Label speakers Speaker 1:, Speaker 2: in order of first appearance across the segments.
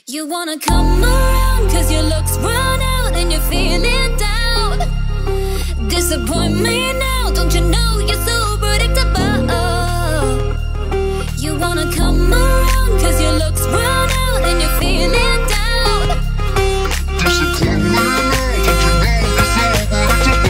Speaker 1: You wanna come around cause your looks run out and you're feeling down. Disappoint me now, don't you know you're so predictable. You wanna come around cause your looks run out and you're feeling down. Disappoint me now, don't you know you're so predictable.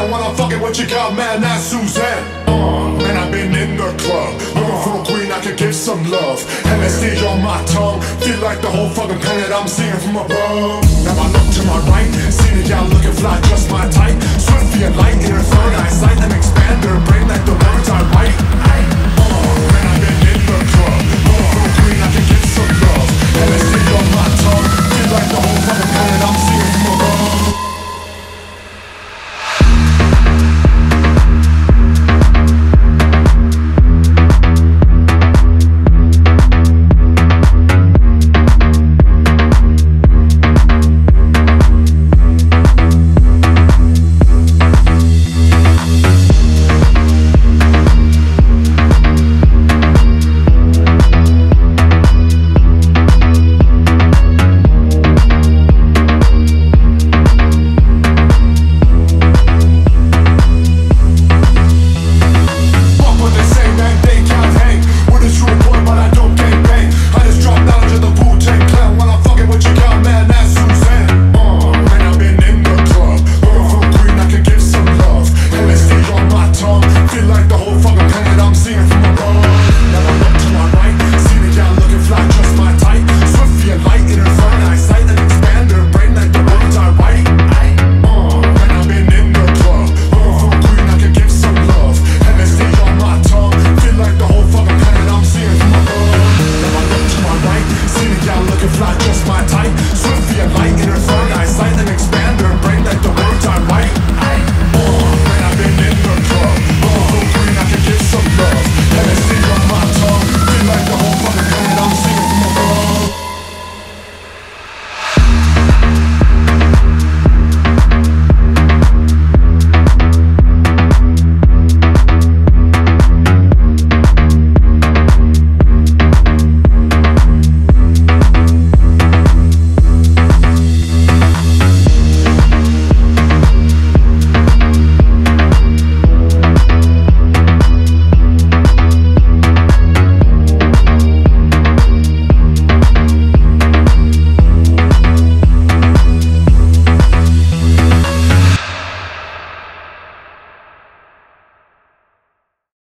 Speaker 2: Man, I've been in the club, looking for a queen I could give some love. And that stage on my tongue, feel like the whole fucking planet I'm singing from above. Now I look to my right, see the gal looking fly, just my type. Swiftly and light in her third eyesight, and expand her brain like the words I write.